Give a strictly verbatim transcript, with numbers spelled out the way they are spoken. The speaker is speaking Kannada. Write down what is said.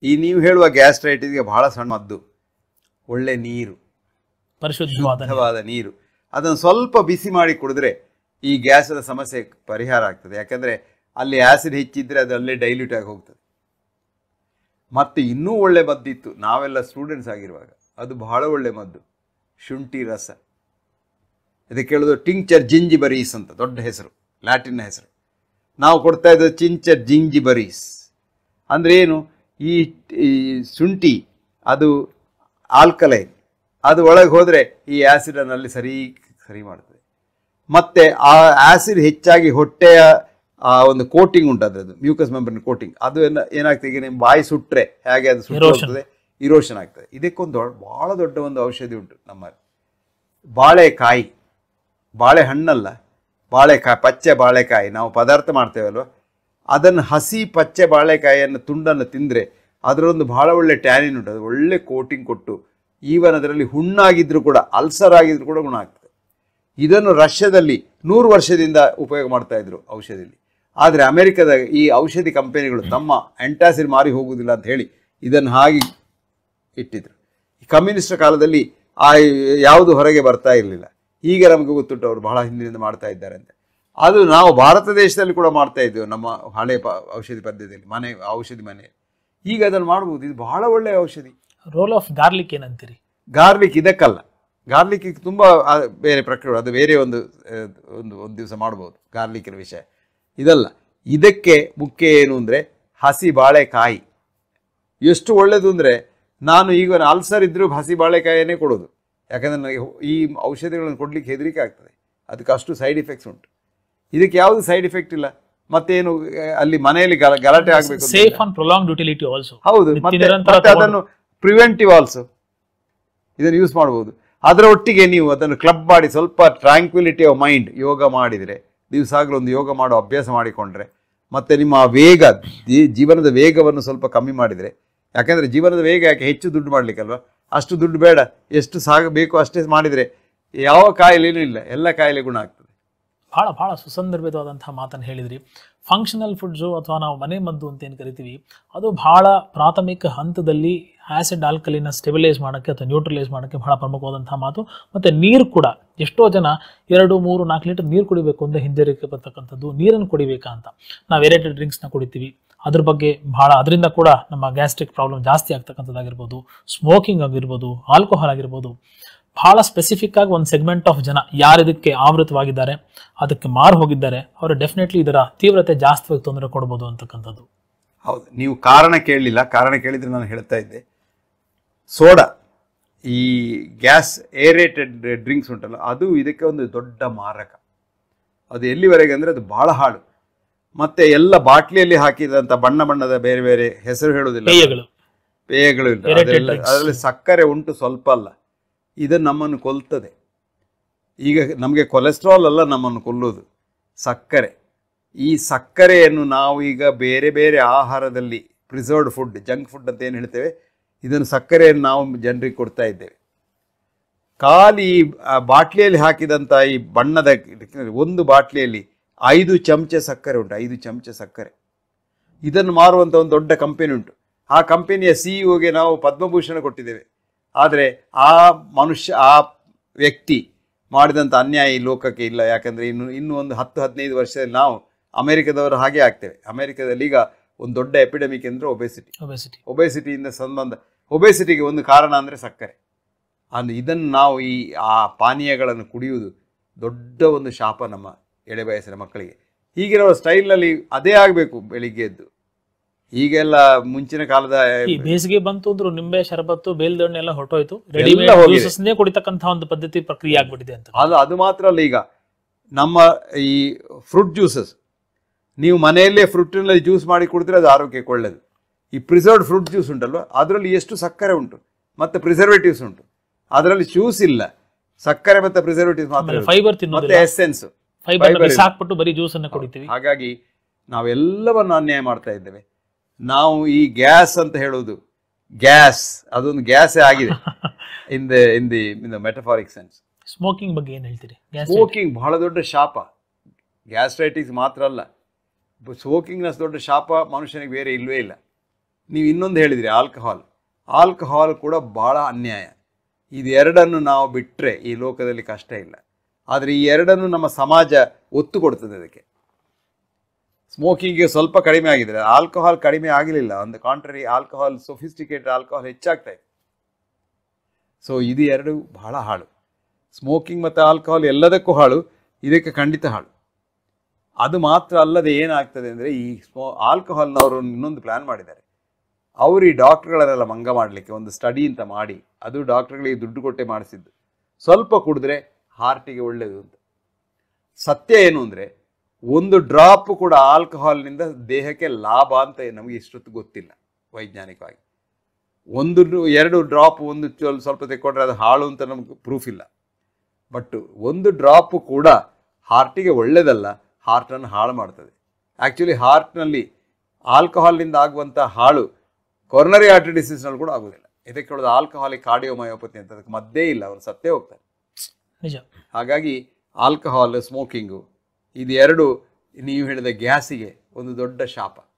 ಈ ನೀವು ಹೇಳುವ ಗ್ಯಾಸ್ಟ್ರೈಟಿಸ್ಗೆ ಬಹಳ ಸಣ್ಣ ಮದ್ದು ಒಳ್ಳೆ ನೀರು, ಪರಿಶುದ್ಧವಾದ ನೀರು. ಅದನ್ನು ಸ್ವಲ್ಪ ಬಿಸಿ ಮಾಡಿ ಕುಡಿದ್ರೆ ಈ ಗ್ಯಾಸದ ಸಮಸ್ಯೆ ಪರಿಹಾರ ಆಗ್ತದೆ. ಯಾಕಂದರೆ ಅಲ್ಲಿ ಆ್ಯಸಿಡ್ ಹೆಚ್ಚಿದ್ರೆ ಅದು ಅಲ್ಲೇ ಡೈಲ್ಯೂಟ್ ಆಗಿ ಹೋಗ್ತದೆ. ಮತ್ತು ಇನ್ನೂ ಒಳ್ಳೆ ಮದ್ದಿತ್ತು ನಾವೆಲ್ಲ ಸ್ಟೂಡೆಂಟ್ಸ್ ಆಗಿರುವಾಗ, ಅದು ಬಹಳ ಒಳ್ಳೆ ಮದ್ದು, ಶುಂಠಿ ರಸ. ಇದಕ್ಕೆ ಕೇಳೋದು ಟಿಂಕ್ಚರ್ ಜಿಂಜಿಬರೀಸ್ ಅಂತ ದೊಡ್ಡ ಹೆಸರು, ಲ್ಯಾಟಿನ್ ಹೆಸರು. ನಾವು ಕೊಡ್ತಾ ಇದ್ದದ್ದು ಟಿಂಕ್ಚರ್ ಜಿಂಜಿಬರೀಸ್. ಅಂದರೆ ಏನು, ಈ ಶುಂಠಿ ಅದು ಆಲ್ಕಲೈನ್, ಅದು ಒಳಗೆ ಹೋದರೆ ಈ ಆ್ಯಸಿಡನ್ನಲ್ಲಿ ಸರಿ ಸರಿ ಮಾಡ್ತದೆ. ಮತ್ತು ಆ ಆ್ಯಸಿಡ್ ಹೆಚ್ಚಾಗಿ ಹೊಟ್ಟೆಯ ಆ ಒಂದು ಕೋಟಿಂಗ್ ಉಂಟು, ಅದರದ್ದು ಮ್ಯೂಕಸ್ ಮೆಂಬ್ರೇನ್ ಕೋಟಿಂಗ್, ಅದು ಏನು ಏನಾಗ್ತದೆ, ಈಗ ನಿಮ್ಮ ಬಾಯಿ ಸುಟ್ಟರೆ ಹೇಗೆ ಅದು ಸುಟ್ಟೋಗ್ತದೆ, ಇರೋಷನ್ ಆಗ್ತದೆ. ಇದಕ್ಕೊಂದು ಭಾಳ ದೊಡ್ಡ ಒಂದು ಔಷಧಿ ಉಂಟು ನಮ್ಮಲ್ಲಿ. ಬಾಳೆಕಾಯಿ, ಬಾಳೆಹಣ್ಣಲ್ಲ, ಬಾಳೆಕಾಯಿ, ಪಚ್ಚೆ ಬಾಳೆಕಾಯಿ ನಾವು ಪದಾರ್ಥ ಮಾಡ್ತೇವಲ್ವ, ಅದನ್ನು ಹಸಿ ಪಚ್ಚೆ ಬಾಳೆಕಾಯಿಯನ್ನು ತುಂಡನ್ನು ತಿಂದರೆ ಅದರೊಂದು ಭಾಳ ಒಳ್ಳೆ ಟ್ಯಾನಿನ್ ಉಂಟು, ಅದು ಒಳ್ಳೆ ಕೋಟಿಂಗ್ ಕೊಟ್ಟು ಈವನ್ ಅದರಲ್ಲಿ ಹುಣ್ಣಾಗಿದ್ದರೂ ಕೂಡ, ಅಲ್ಸರ್ ಆಗಿದ್ರೂ ಕೂಡ ಗುಣ ಆಗ್ತದೆ. ಇದನ್ನು ರಷ್ಯಾದಲ್ಲಿ ನೂರು ವರ್ಷದಿಂದ ಉಪಯೋಗ ಮಾಡ್ತಾ ಇದ್ರು ಔಷಧಿಯಲ್ಲಿ. ಆದರೆ ಅಮೆರಿಕದ ಈ ಔಷಧಿ ಕಂಪನಿಗಳು ತಮ್ಮ ಆ್ಯಂಟಾಸಿಡ್ ಮಾರಿ ಹೋಗುವುದಿಲ್ಲ ಅಂತ ಹೇಳಿ ಇದನ್ನು ಹಾಗೆ ಇಟ್ಟಿದ್ರು. ಈ ಕಮ್ಯುನಿಸ್ಟ್ ಕಾಲದಲ್ಲಿ ಆ ಯಾವುದು ಹೊರಗೆ ಬರ್ತಾ ಇರಲಿಲ್ಲ. ಈಗ ನಮಗೆ ಗೊತ್ತುಂಟು ಅವರು ಬಹಳ ಹಿಂದಿನಿಂದ ಮಾಡ್ತಾ ಇದ್ದಾರೆ ಅಂತ. ಅದು ನಾವು ಭಾರತ ದೇಶದಲ್ಲಿ ಕೂಡ ಮಾಡ್ತಾ ಇದ್ದೇವೆ ನಮ್ಮ ಹಳೆ ಪ ಔಷಧಿ ಪದ್ಧತಿಯಲ್ಲಿ, ಮನೆ ಔಷಧಿ ಮನೆ. ಈಗ ಅದನ್ನು ಮಾಡ್ಬೋದು, ಇದು ಬಹಳ ಒಳ್ಳೆಯ ಔಷಧಿ. ರೋಲ್ ಆಫ್ ಗಾರ್ಲಿಕ್ ಏನಂತೀರಿ? ಗಾರ್ಲಿಕ್ ಇದಕ್ಕಲ್ಲ, ಗಾರ್ಲಿಕ್ ತುಂಬ ಬೇರೆ ಪ್ರಕ್ರಿಯೆ, ಅದು ಬೇರೆ ಒಂದು ಒಂದು ಒಂದು ದಿವಸ ಮಾಡ್ಬೋದು ಗಾರ್ಲಿಕ್ಕಿನ ವಿಷಯ. ಇದಲ್ಲ, ಇದಕ್ಕೆ ಮುಖ್ಯ ಏನು ಅಂದರೆ ಹಸಿ ಬಾಳೆಕಾಯಿ. ಎಷ್ಟು ಒಳ್ಳೆಯದು ಅಂದರೆ, ನಾನು ಈಗ ಅಲ್ಸರ್ ಇದ್ದರೂ ಹಸಿ ಬಾಳೆಕಾಯಿಯೇ ಕೊಡೋದು. ಯಾಕಂದರೆ ನನಗೆ ಈ ಔಷಧಿಗಳನ್ನು ಕೊಡಲಿಕ್ಕೆ ಹೆದರಿಕೆ ಆಗ್ತದೆ, ಅದಕ್ಕೆ ಅಷ್ಟು ಸೈಡ್ ಎಫೆಕ್ಟ್ಸ್ ಉಂಟು. ಇದಕ್ಕೆ ಯಾವುದು ಸೈಡ್ ಎಫೆಕ್ಟ್ ಇಲ್ಲ. ಮತ್ತೇನು ಅಲ್ಲಿ ಮನೆಯಲ್ಲಿ ಗಲಾಟೆ ಆಗಬೇಕು, safe and prolonged utility also. ಹೌದು, ಮತ್ತೆ ಅದನ್ನು ಪ್ರಿವೆಂಟಿವ್ ಆಲ್ಸೋ ಇದನ್ನು ಯೂಸ್ ಮಾಡ್ಬೋದು. ಅದರ ಒಟ್ಟಿಗೆ ನೀವು ಅದನ್ನು ಕ್ಲಬ್ ಮಾಡಿ ಸ್ವಲ್ಪ ಟ್ರ್ಯಾಂಕ್ವಿಲಿಟಿ ಆಫ್ ಮೈಂಡ್ ಯೋಗ ಮಾಡಿದರೆ, ದಿವಸ ಆಗಲೂ ಒಂದು ಯೋಗ ಮಾಡೋ ಅಭ್ಯಾಸ ಮಾಡಿಕೊಂಡ್ರೆ, ಮತ್ತು ನಿಮ್ಮ ವೇಗ, ಜೀವನದ ವೇಗವನ್ನು ಸ್ವಲ್ಪ ಕಮ್ಮಿ ಮಾಡಿದರೆ, ಯಾಕೆಂದರೆ ಜೀವನದ ವೇಗ ಯಾಕೆ ಹೆಚ್ಚು ದುಡ್ಡು ಮಾಡಲಿಕ್ಕಲ್ವ, ಅಷ್ಟು ದುಡ್ಡು ಬೇಡ, ಎಷ್ಟು ಸಾಗಬೇಕು ಅಷ್ಟೇ ಮಾಡಿದರೆ ಯಾವ ಕಾಯಿಲೆನೂ ಇಲ್ಲ, ಎಲ್ಲ ಕಾಯಿಲೆ ಗುಣ ಆಗ್ತದೆ. ಭಾಳ ಭಾಳ ಸುಸಂದರ್ಭಿತವಾದಂತಹ ಮಾತನ್ನು ಹೇಳಿದ್ರಿ. ಫಂಕ್ಷನಲ್ ಫುಡ್ಸು ಅಥವಾ ನಾವು ಮನೆ ಮದ್ದು ಅಂತ ಏನು ಕರಿತೀವಿ, ಅದು ಭಾಳ ಪ್ರಾಥಮಿಕ ಹಂತದಲ್ಲಿ ಆ್ಯಸಿಡ್ ಆಲ್ಕಲಿನ ಸ್ಟೆಬಿಲೈಸ್ ಮಾಡೋಕ್ಕೆ ಅಥವಾ ನ್ಯೂಟ್ರಲೈಸ್ ಮಾಡೋಕ್ಕೆ ಭಾಳ ಪ್ರಮುಖವಾದಂತಹ ಮಾತು. ಮತ್ತು ನೀರು ಕೂಡ, ಎಷ್ಟೋ ಜನ ಎರಡು ಮೂರು ನಾಲ್ಕು ಲೀಟರ್ ನೀರು ಕುಡಿಬೇಕು ಅಂದರೆ ಹಿಂಜರಿಕೆ ಬರ್ತಕ್ಕಂಥದ್ದು, ನೀರನ್ನು ಕುಡಿಬೇಕಾ ಅಂತ. ನಾವು ಏರೇಟೆಡ್ ಡ್ರಿಂಕ್ಸ್ನ ಕುಡಿತೀವಿ, ಅದ್ರ ಬಗ್ಗೆ ಭಾಳ, ಅದರಿಂದ ಕೂಡ ನಮ್ಮ ಗ್ಯಾಸ್ಟ್ರಿಕ್ ಪ್ರಾಬ್ಲಮ್ ಜಾಸ್ತಿ ಆಗ್ತಕ್ಕಂಥದ್ದಾಗಿರ್ಬೋದು, ಸ್ಮೋಕಿಂಗ್ ಆಗಿರ್ಬೋದು, ಆಲ್ಕೋಹಾಲ್ ಆಗಿರ್ಬೋದು. ಭಾಳ ಸ್ಪೆಸಿಫಿಕ್ ಆಗಿ ಒಂದು ಸೆಗ್ಮೆಂಟ್ ಆಫ್ ಜನ ಯಾರು ಇದಕ್ಕೆ ಆವೃತವಾಗಿದ್ದಾರೆ, ಅದಕ್ಕೆ ಮಾರು ಹೋಗಿದ್ದಾರೆ, ಅವರು ಡೆಫಿನೆಟ್ಲಿ ಇದರ ತೀವ್ರತೆ ಜಾಸ್ತಿಯಾಗಿ ತೊಂದರೆ ಕೊಡ್ಬೋದು ಅಂತಕ್ಕಂಥದ್ದು. ಹೌದು, ನೀವು ಕಾರಣ ಕೇಳಲಿಲ್ಲ, ಕಾರಣ ಕೇಳಿದರೆ ನಾನು ಹೇಳ್ತಾ ಇದ್ದೆ. ಸೋಡಾ, ಈ ಗ್ಯಾಸ್ ಏರೇಟೆಡ್ ಡ್ರಿಂಕ್ಸ್ ಉಂಟಲ್ಲ, ಅದು ಇದಕ್ಕೆ ಒಂದು ದೊಡ್ಡ ಮಾರಕ. ಅದು ಎಲ್ಲಿವರೆಗೆ ಅಂದರೆ ಅದು ಭಾಳ ಹಾಳು. ಮತ್ತು ಎಲ್ಲ ಬಾಟ್ಲಿಯಲ್ಲಿ ಹಾಕಿದಂಥ ಬಣ್ಣ ಬಣ್ಣದ ಬೇರೆ ಬೇರೆ ಹೆಸರು ಹೇಳೋದಿಲ್ಲ, ಪೇಯಗಳು ಪೇಯಗಳು ಇಲ್ಲ, ಅದೆಲ್ಲ ಅದರಲ್ಲಿ ಸಕ್ಕರೆ ಉಂಟು, ಸ್ವಲ್ಪ ಅಲ್ಲ. ಇದು ನಮ್ಮನ್ನು ಕೊಲ್ತದೆ. ಈಗ ನಮಗೆ ಕೊಲೆಸ್ಟ್ರಾಲ್ ಅಲ್ಲ ನಮ್ಮನ್ನು ಕೊಲ್ಲೋದು, ಸಕ್ಕರೆ. ಈ ಸಕ್ಕರೆಯನ್ನು ನಾವು ಈಗ ಬೇರೆ ಬೇರೆ ಆಹಾರದಲ್ಲಿ, ಪ್ರಿಸರ್ವ್ಡ್ ಫುಡ್, ಜಂಕ್ ಫುಡ್ ಅಂತ ಏನು ಹೇಳ್ತೇವೆ, ಇದನ್ನು ಸಕ್ಕರೆಯನ್ನು ನಾವು ಜನರಿಗೆ ಕೊಡ್ತಾ ಇದ್ದೇವೆ. ಖಾಲಿ ಬಾಟ್ಲಿಯಲ್ಲಿ ಹಾಕಿದಂಥ ಈ ಬಣ್ಣದ ಒಂದು ಬಾಟ್ಲಿಯಲ್ಲಿ ಐದು ಚಮಚ ಸಕ್ಕರೆ ಉಂಟು, ಐದು ಚಮಚ ಸಕ್ಕರೆ. ಇದನ್ನು ಮಾರುವಂಥ ಒಂದು ದೊಡ್ಡ ಕಂಪನಿ ಉಂಟು. ಆ ಕಂಪನಿಯ ಸಿ ಇ ಒಗೆ ನಾವು ಪದ್ಮಭೂಷಣ ಕೊಟ್ಟಿದ್ದೇವೆ. ಆದರೆ ಆ ಮನುಷ್ಯ, ಆ ವ್ಯಕ್ತಿ ಮಾಡಿದಂಥ ಅನ್ಯಾಯ ಈ ಲೋಕಕ್ಕೆ ಇಲ್ಲ. ಯಾಕಂದರೆ ಇನ್ನು ಇನ್ನೂ ಒಂದು ಹತ್ತು ಹದಿನೈದು ವರ್ಷದಲ್ಲಿ ನಾವು ಅಮೆರಿಕದವರು ಹಾಗೆ ಆಗ್ತೇವೆ. ಅಮೆರಿಕದಲ್ಲಿ ಈಗ ಒಂದು ದೊಡ್ಡ ಎಪಿಡೆಮಿಕ್ ಅಂದರೆ ಒಬೆಸಿಟಿ. ಒಬೆಸಿಟಿ ಒಬೆಸಿಟಿಯಿಂದ ಸಂಬಂಧ, ಒಬೆಸಿಟಿಗೆ ಒಂದು ಕಾರಣ ಅಂದರೆ ಸಕ್ಕರೆ. ಅಂದರೆ ಇದನ್ನು ನಾವು ಈ ಆ ಪಾನೀಯಗಳನ್ನು ಕುಡಿಯುವುದು ದೊಡ್ಡ ಒಂದು ಶಾಪ ನಮ್ಮ ಎಳೆ ವಯಸ್ಸಿನ ಮಕ್ಕಳಿಗೆ. ಹೀಗಿರೋ ಸ್ಟೈಲ್ನಲ್ಲಿ ಅದೇ ಆಗಬೇಕು ಬೆಳಿಗ್ಗೆ ಎದ್ದು. ಈಗೆಲ್ಲ ಮುಂಚಿನ ಕಾಲದ ಬೇಸಿಗೆ ಬಂತು ಅಂದ್ರು ನಿಂಬೆ ಶರಬತ್ತು, ಬೇಲ್ದಣ್ಣೆ ಎಲ್ಲ ಹೊರಟೋಯ್ತು, ರೆಡಿಮೇಡ್ ಕುಡಿತಕ್ಕಂಥ ಒಂದು ಪದ್ಧತಿ ಪ್ರಕ್ರಿಯೆ ಆಗ್ಬಿಟ್ಟಿದೆ ಅಂತ. ಅದು ಅದು ಮಾತ್ರ ಅಲ್ಲ, ಈಗ ನಮ್ಮ ಈ ಫ್ರೂಟ್ ಜ್ಯೂಸಸ್, ನೀವು ಮನೆಯಲ್ಲೇ ಫ್ರೂಟಿನಲ್ಲಿ ಜ್ಯೂಸ್ ಮಾಡಿ ಕುಡಿದ್ರೆ ಅದು ಆರೋಗ್ಯಕ್ಕೆ ಒಳ್ಳೆಯದು. ಈ ಪ್ರಿಸರ್ವ್ಡ್ ಫ್ರೂಟ್ ಜ್ಯೂಸ್ ಉಂಟಲ್ವ, ಅದರಲ್ಲಿ ಎಷ್ಟು ಸಕ್ಕರೆ ಉಂಟು ಮತ್ತು ಪ್ರಿಸರ್ವೇಟಿವ್ಸ್ ಉಂಟು. ಅದರಲ್ಲಿ ಜ್ಯೂಸ್ ಇಲ್ಲ, ಸಕ್ಕರೆ ಮತ್ತು ಪ್ರಿಸರ್ವೇಟಿವ್ಸ್ ಮಾತ್ರ, ಫೈಬರ್ ಮತ್ತೆ ಎಸೆನ್ಸ್, ಸಾಕ್ಬಿಟ್ಟು ಬರೀ ಜ್ಯೂಸ್ ಅನ್ನು ಕುಡಿತೀವಿ. ಹಾಗಾಗಿ ನಾವೆಲ್ಲವನ್ನು ಅನ್ಯಾಯ ಮಾಡ್ತಾ ಇದ್ದೇವೆ. ನಾವು ಈ ಗ್ಯಾಸ್ ಅಂತ ಹೇಳೋದು, ಗ್ಯಾಸ್ ಅದೊಂದು ಗ್ಯಾಸೇ ಆಗಿದೆ in the in the in the metaphoric sense. Smoking ಬಗ್ಗೆ ಏನು ಹೇಳ್ತೀರಿ? ಸ್ಮೋಕಿಂಗ್ ಬಹಳ ದೊಡ್ಡ ಶಾಪ. ಗ್ಯಾಸ್ಟ್ರೈಟಿಸ್ ಮಾತ್ರ ಅಲ್ಲ, ಸ್ಮೋಕಿಂಗ್ನ ದೊಡ್ಡ ಶಾಪ ಮನುಷ್ಯನಿಗೆ ಬೇರೆ ಇಲ್ಲವೇ ಇಲ್ಲ. ನೀವು ಇನ್ನೊಂದು ಹೇಳಿದಿರಿ ಆಲ್ಕಹಾಲ್. ಆಲ್ಕಹಾಲ್ ಕೂಡ ಭಾಳ ಅನ್ಯಾಯ. ಇದೆರಡನ್ನು ನಾವು ಬಿಟ್ಟರೆ ಈ ಲೋಕದಲ್ಲಿ ಕಷ್ಟ ಇಲ್ಲ. ಆದರೆ ಈ ಎರಡನ್ನು ನಮ್ಮ ಸಮಾಜ ಒತ್ತು ಕೊಡ್ತದೆ ಅದಕ್ಕೆ. ಸ್ಮೋಕಿಂಗ್ಗೆ ಸ್ವಲ್ಪ ಕಡಿಮೆ ಆಗಿದೆ, ಆಲ್ಕಹಾಲ್ ಕಡಿಮೆ ಆಗಲಿಲ್ಲ. On the contrary alcohol, sophisticated alcohol ಹೆಚ್ಚಾಗ್ತಾ ಇದೆ. ಸೊ ಇದು ಎರಡು ಬಹಳ ಹಾಳು. ಸ್ಮೋಕಿಂಗ್ ಮತ್ತು ಆಲ್ಕಹಾಲ್ ಎಲ್ಲದಕ್ಕೂ ಹಾಳು, ಇದಕ್ಕೆ ಖಂಡಿತ ಹಾಳು. ಅದು ಮಾತ್ರ ಅಲ್ಲದೆ ಏನಾಗ್ತದೆ ಅಂದರೆ, ಈ ಸ್ಮೋ ಆಲ್ಕಹಾಲ್ನವರು ಇನ್ನೊಂದು ಪ್ಲ್ಯಾನ್ ಮಾಡಿದ್ದಾರೆ. ಅವರು ಈ ಡಾಕ್ಟ್ರುಗಳನ್ನೆಲ್ಲ ಮಂಗ ಮಾಡಲಿಕ್ಕೆ ಒಂದು ಸ್ಟಡಿ ಅಂತ ಮಾಡಿ, ಅದು ಡಾಕ್ಟ್ರುಗಳಿಗೆ ದುಡ್ಡು ಕೊಟ್ಟೆ ಮಾಡಿಸಿದ್ದು. ಸ್ವಲ್ಪ ಕುಡಿದ್ರೆ ಹಾರ್ಟಿಗೆ ಒಳ್ಳೆಯದು ಅಂತ. ಸತ್ಯ ಏನು ಅಂದರೆ, ಒಂದು ಡ್ರಾಪ್ ಕೂಡ ಆಲ್ಕಹಾಲ್ನಿಂದ ದೇಹಕ್ಕೆ ಲಾಭ ಅಂತ ನಮಗೆ ಇಷ್ಟೊತ್ತು ಗೊತ್ತಿಲ್ಲ ವೈಜ್ಞಾನಿಕವಾಗಿ. ಒಂದು ಎರಡು ಡ್ರಾಪ್ ಒಂದು ಸ್ವಲ್ಪ ತೆಕ್ಕೊಂಡ್ರೆ ಅದು ಹಾಳು ಅಂತ ನಮಗೆ ಪ್ರೂಫ್ ಇಲ್ಲ. ಬಟ್ ಒಂದು ಡ್ರಾಪು ಕೂಡ ಹಾರ್ಟಿಗೆ ಒಳ್ಳೆಯದಲ್ಲ, ಹಾರ್ಟನ್ನು ಹಾಳು ಮಾಡ್ತದೆ. ಆ್ಯಕ್ಚುಲಿ ಹಾರ್ಟ್ನಲ್ಲಿ ಆಲ್ಕಹಾಲ್ನಿಂದ ಆಗುವಂಥ ಹಾಳು ಕೊರನರಿ ಆರ್ಟರಿ ಡಿಸೀಸ್ನಲ್ಲಿ ಕೂಡ ಆಗೋದಿಲ್ಲ. ಇದಕ್ಕೆ ಹೇಳೋದು ಆಲ್ಕಹಾಲಿಕ್ ಕಾರ್ಡಿಯೋಮಯೋಪತಿ ಅಂತ, ಅದಕ್ಕೆ ಮದ್ದೇ ಇಲ್ಲ, ಅವರು ಸತ್ತೇ ಹೋಗ್ತಾರೆ. ನಿಜ. ಹಾಗಾಗಿ ಆಲ್ಕಹಾಲ್, ಸ್ಮೋಕಿಂಗು ಇದು ಎರಡು ನೀವು ಹೇಳಿದ ಗ್ಯಾಸಿಗೆ ಒಂದು ದೊಡ್ಡ ಶಾಪ.